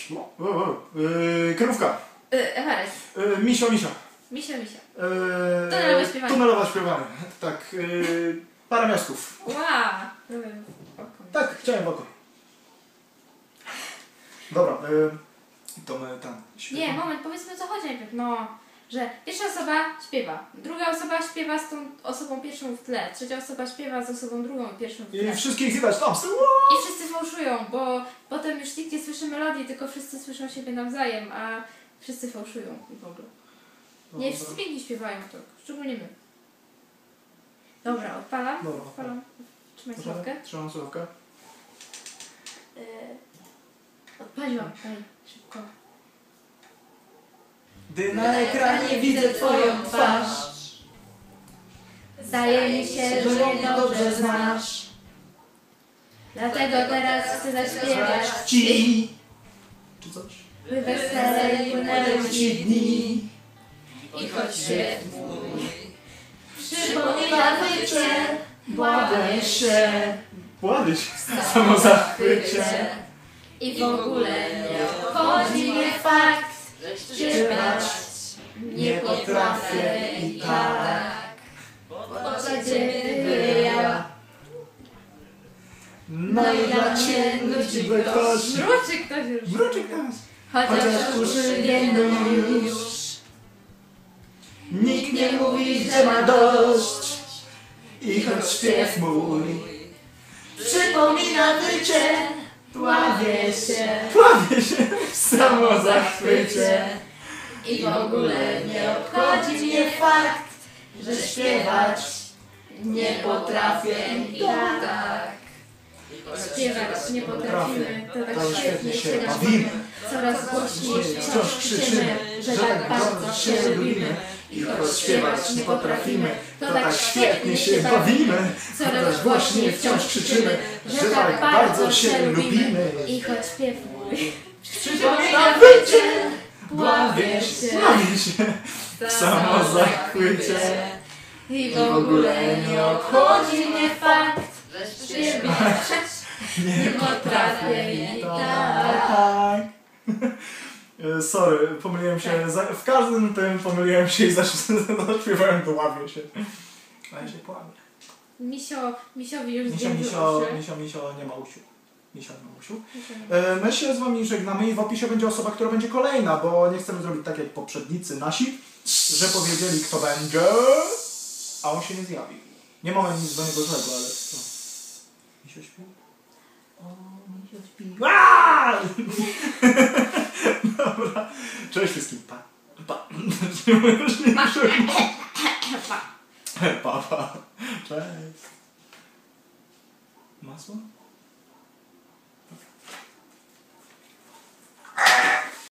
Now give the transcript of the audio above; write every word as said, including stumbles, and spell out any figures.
O, o, yy, Krówka. Yy, Everest. Yy, misio, misio. Misio, misio. Yy, Tunelowe śpiewanie. Tunelowe śpiewanie. Tak. Yy, parę miastków. Wow. Byłem w oko. Tak, chciałem w oko. Dobra, yy, to my tam. Nie, moment, powiedzmy o co chodzi najpierw. No, że pierwsza osoba śpiewa, druga osoba śpiewa z tą osobą pierwszą w tle, trzecia osoba śpiewa z osobą drugą pierwszą w tle. I wszystkich widać tam. I wszyscy fałszują, bo potem już nikt nie słyszy melodii, tylko wszyscy słyszą siebie nawzajem, a wszyscy fałszują i w ogóle. Nie, wszyscy pięknie śpiewają to, szczególnie my. Dobra, odpalam. Dobra, odpalam. Trzymaj sławkę. Trzymam sławkę. Yy, odpaliłam, daj, szybko. Gdy na ekranie widzę twoją twarz, Zdaje mi się, że mnie dobrze znasz. Dlatego teraz chcę zaśpiewać ci. Czy coś? by wesele płynęły ci dni. I choć świat mój Przypomina wycie, Bładę się. Bładę się. Samo zachwycie. i w ogóle nie obchodzi mnie fakt, że śpiewać Nie potrafię i tak. dla ciebie ja. No i dla ciebie nudzi by ktoś. Mruczy ktoś już. Mruczy ktoś. Chociaż Chociaż uszy uszy wiedzą wiedzą już. Nikt nie mówi, że ma dość. I choć śpiew mój Przypomina wycie, dławię się. Pławię się w samo zachwycie. I w ogóle nie obchodzi mnie fakt, że śpiewać nie potrafię i tak. Śpiewać nie potrafimy, to tak To świetnie się bawimy. bawimy. Coraz głośniej Wciąż krzyczymy, że tak bardzo się lubimy. I choć śpiewać nie potrafimy, to tak świetnie się bawimy. Coraz głośniej wciąż krzyczymy, że tak bardzo się lubimy. I choć śpiew mój Przypomina wycie, bawię się, bawię się w samo zachwycie. i w ogóle nie obchodzi mnie fakt, że śpiewać nie potrafię i tak. Tak. E, Sorry, pomyliłem się, za, w każdym tym pomyliłem się i zaśpiewałem dławię się. A ja się płamię. Misio, misiowi już Misio, zdjęły misio, uszy. misio, misio, nie ma usiu. Misio, nie ma usiu. Misio nie ma. E, My się z wami żegnamy i w opisie będzie osoba, która będzie kolejna, bo nie chcemy zrobić tak jak poprzednicy nasi, że powiedzieli kto będzie, a on się nie zjawił. Nie mamy nic do niego złego, ale to... Misio śpi? O, misio śpi. Aaaa! Dobra. Cześć wszystkim. Pa. Pa. Nie możesz nie Pa. Pa, pa. Cześć. Masło?